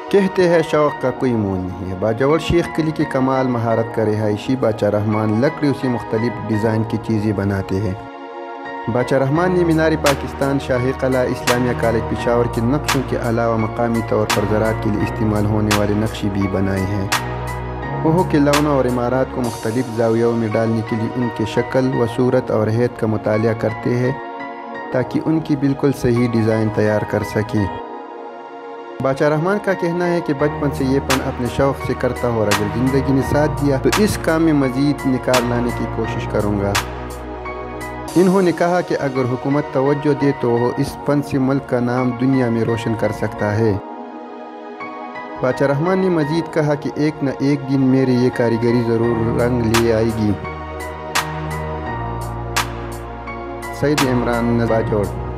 کہتے ہیں شوق کا کوئی مول نہیں ہے۔ باجوڑ شیخ قلی کی کمال مہارت کا رہائشی باچا رحمان لکڑیوں سے مختلف ڈیزائن کی چیزیں بناتے ہیں۔ باچا رحمان نے مینار پاکستان، شاہی قلعہ، اسلامیہ کالج پشاور کے نقشوں کے علاوہ مقامی طور پر زراعت کے لیے استعمال ہونے والے نقشے بھی بنائے ہیں۔ کوہوں کے لونوں اور عمارات کو مختلف زاویوں میں ڈالنے کے لیے ان کے شکل و صورت اور ہیئت کا مطالعہ کرتے ہیں تاکہ ان کی بالکل صحیح ڈیزائن تیار کر سکیں۔ باچا رحمان کا کہنا ہے کہ بچپن سے یہ فن اپنے شوق سے کرتا ہوں اور اگر زندگی نے ساتھ دیا تو اس کام میں مزید نکھار لانے کی کوشش کروں گا۔ انہوں نے کہا کہ اگر حکومت توجہ دے تو وہ اس فن سے ملک کا نام دنیا میں روشن کر سکتا ہے۔ باچا رحمان نے مزید کہا کہ ایک نہ ایک دن میری یہ کاریگری ضرور رنگ لے آئے گی۔ سید عمران، باجوڑ۔